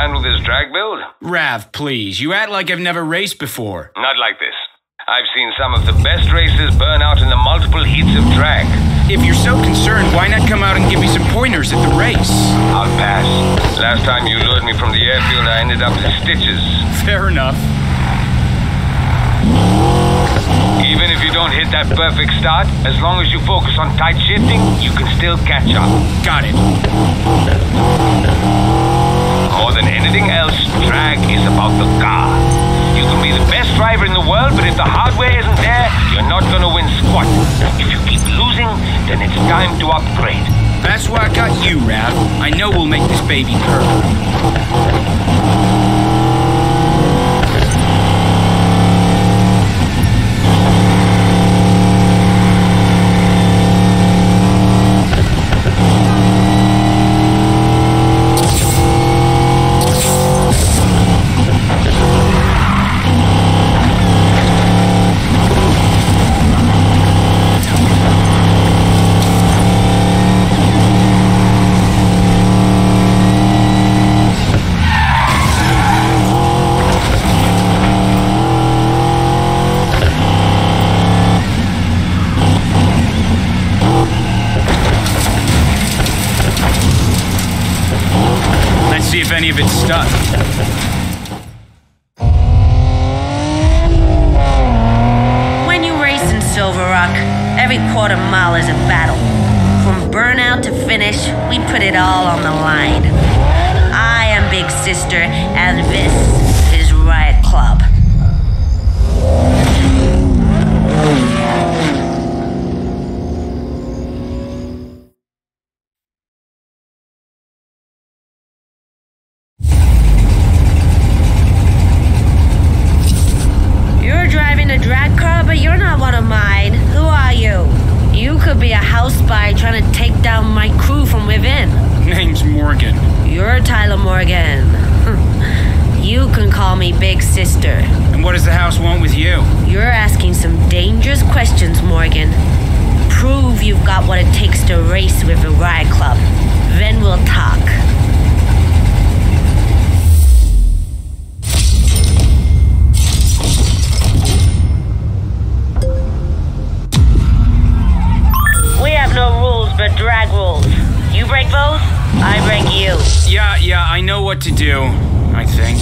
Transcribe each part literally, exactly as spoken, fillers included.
handle this drag build? Rav, please. You act like I've never raced before. Not like this. I've seen some of the best races burn out in the multiple heats of drag. If you're so concerned, why not come out and give me some pointers at the race? I'll pass. Last time you lured me from the airfield, I ended up in stitches. Fair enough. Even if you don't hit that perfect start, as long as you focus on tight shifting, you can still catch up. Got it. More than anything else, drag is about the car. You can be the best driver in the world, but if the hardware isn't there, you're not gonna win squat. If you keep losing, then it's time to upgrade. That's why I got you, Rav. I know we'll make this baby purr. See if any of it's stuck. When you race in Silver Rock, every quarter mile is a battle. From burnout to finish, we put it all on the line. I am Big Sister, and this is Riot Club. Big Sister. And what does the house want with you? You're asking some dangerous questions, Morgan. Prove you've got what it takes to race with the Riot Club. Then we'll talk. We have no rules but drag rules. You break those, I break you. Yeah, yeah, I know what to do, I think.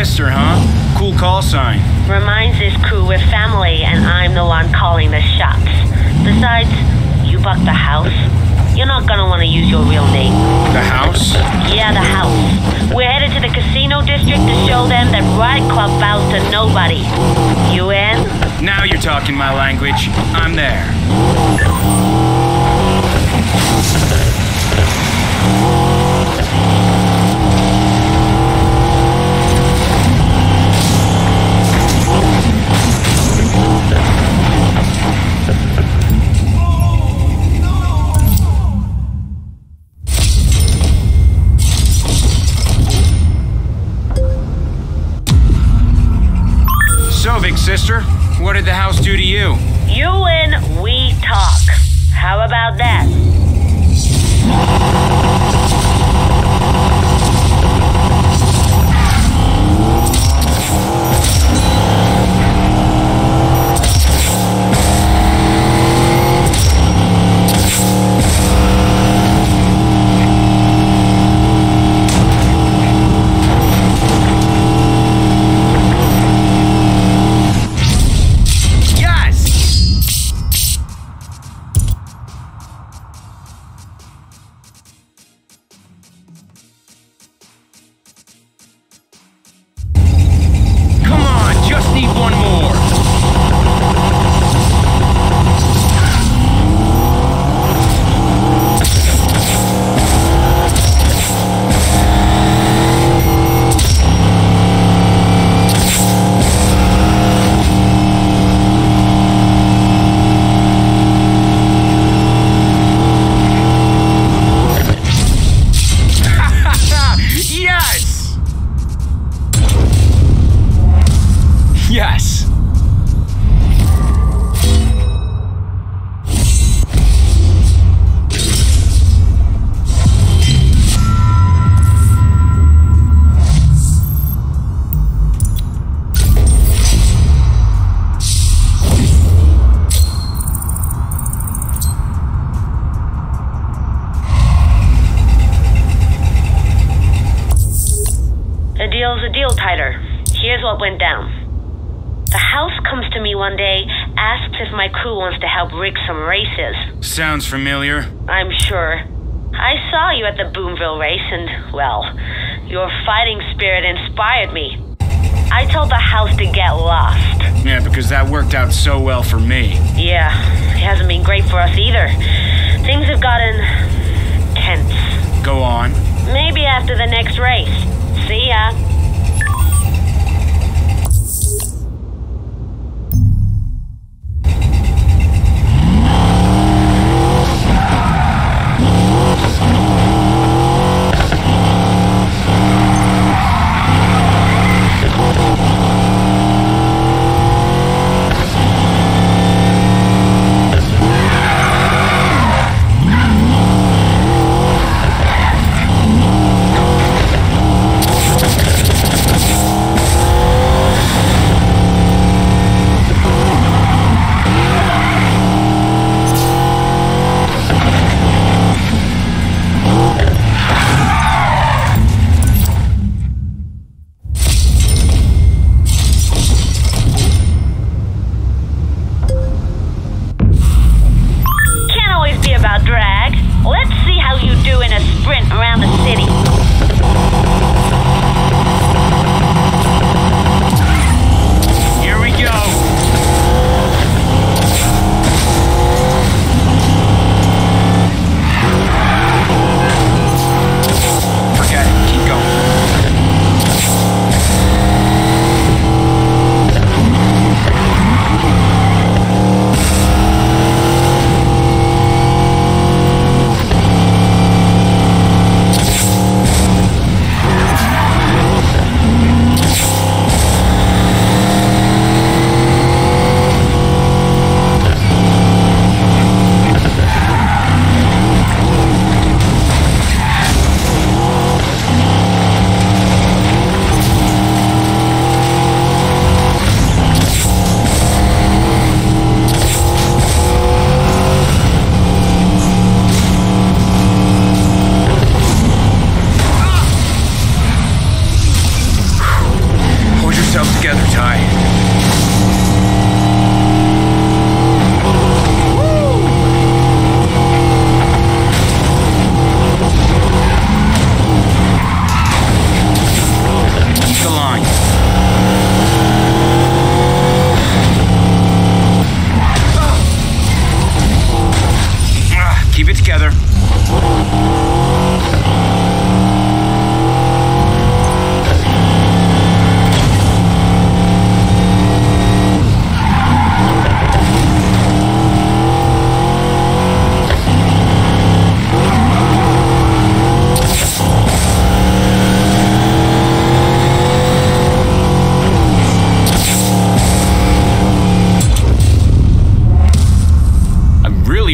sister, huh? Cool call sign. Reminds this crew we're family and I'm the one calling the shots. Besides, you bought the house. You're not gonna want to use your real name. The house? Yeah, the house. We're headed to the casino district to show them that Riot Club bows to nobody. You in? Now you're talking my language. I'm there. So, big sister, what did the house do to you? You win, we talk. How about that? Here's what went down. The house comes to me one day, asks if my crew wants to help rig some races. Sounds familiar. I'm sure. I saw you at the Boomville race and, well, your fighting spirit inspired me. I told the house to get lost. Yeah, because that worked out so well for me. Yeah, it hasn't been great for us either. Things have gotten tense. Go on. Maybe after the next race. See ya.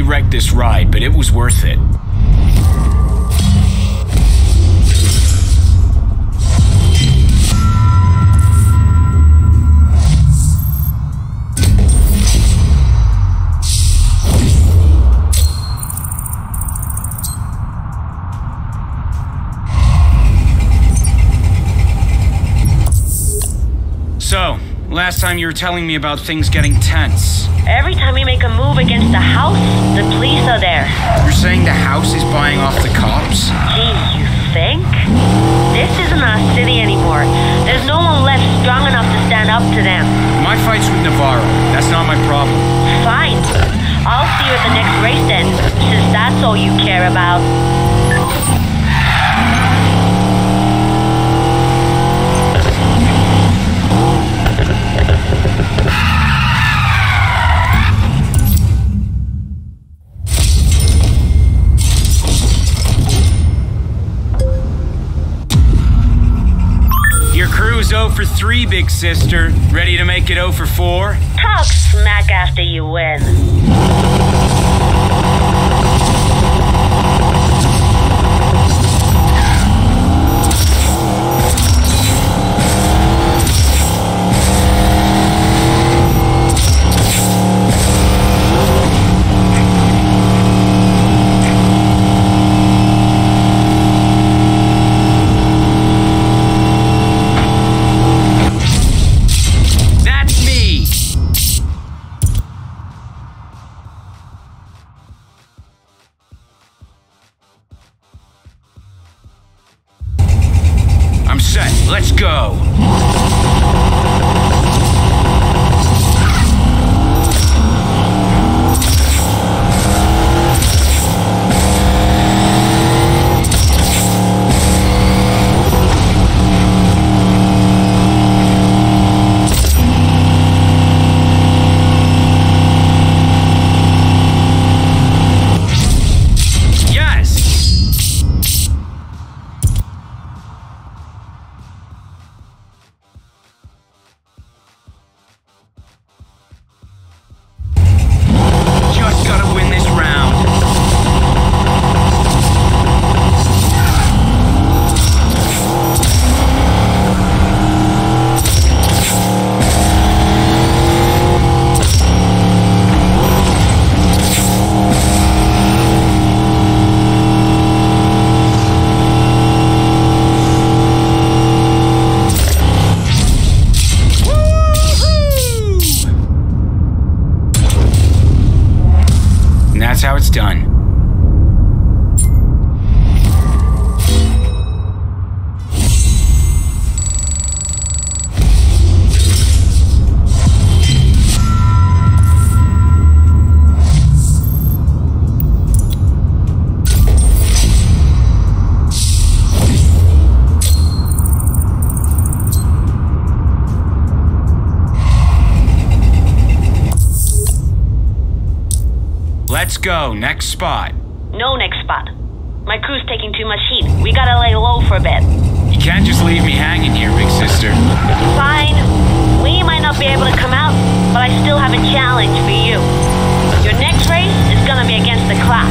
wrecked this ride, but it was worth it. So, last time you were telling me about things getting tense. Every time we make a move against the house, the police are there. You're saying the house is buying off the cops? Geez, you think? This isn't our city anymore. There's no one left strong enough to stand up to them. My fight's with Navarro. That's not my problem. Fine. I'll see you at the next race then, since that's all you care about. oh for three, big sister. Ready to make it oh for four? Talk smack after you win. Let's go! That's how it's done. Let's go. Next spot. No next spot. My crew's taking too much heat. We gotta lay low for a bit. You can't just leave me hanging here, big sister. Fine. We might not be able to come out, but I still have a challenge for you. Your next race is gonna be against the clock.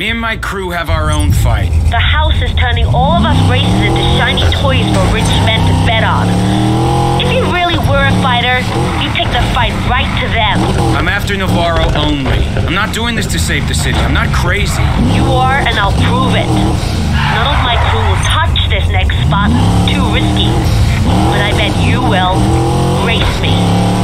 Me and my crew have our own fight. The house is turning all of us races into shiny toys for rich men to bet on. If you really were a fighter, you'd take the fight right to them. I'm after Navarro only. I'm not doing this to save the city. I'm not crazy. You are, and I'll prove it. None of my crew will touch this next spot. Too risky. But I bet you will. Race me.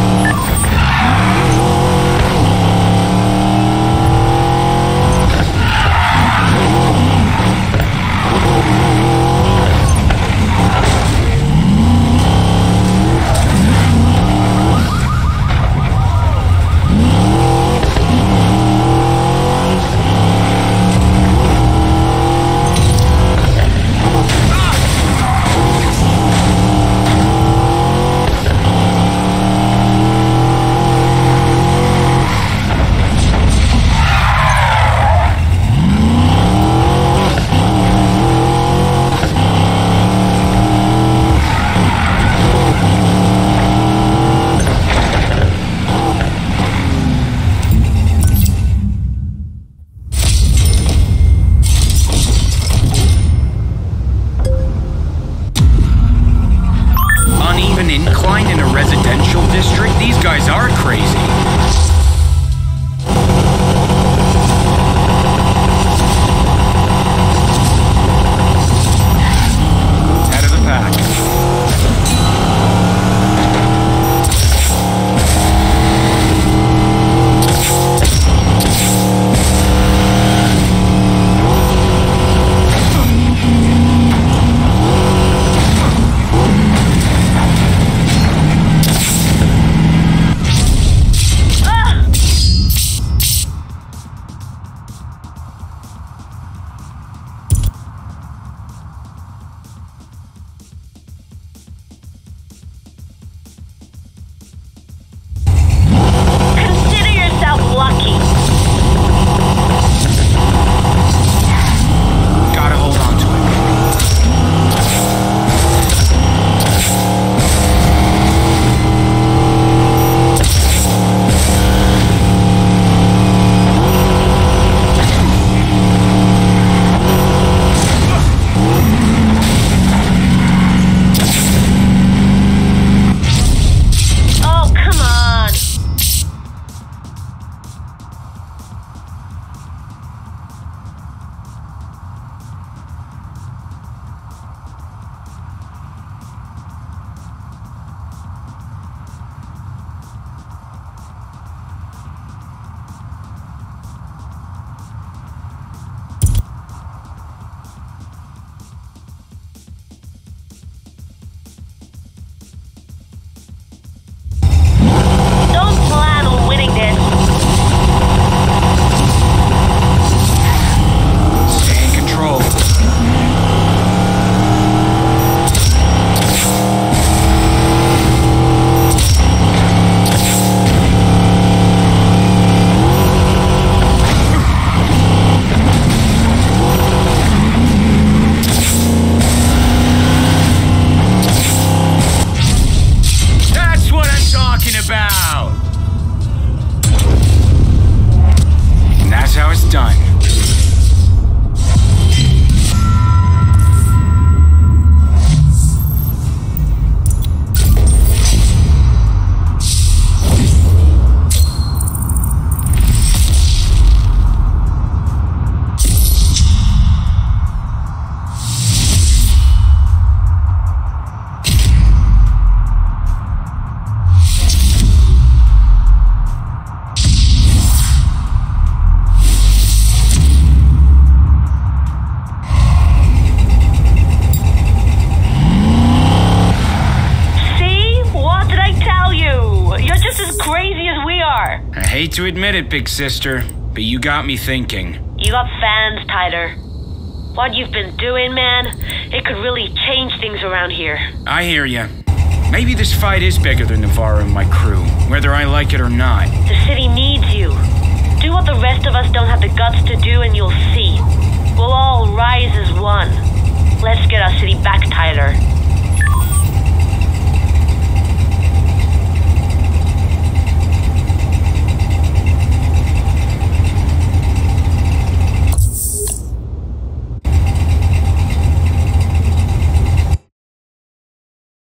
Hate to admit it, big sister, but you got me thinking. You got fans, Tyler. What you've been doing, man, it could really change things around here. I hear ya. Maybe this fight is bigger than Navarro and my crew, whether I like it or not. The city needs you. Do what the rest of us don't have the guts to do and you'll see. We'll all rise as one. Let's get our city back, Tyler.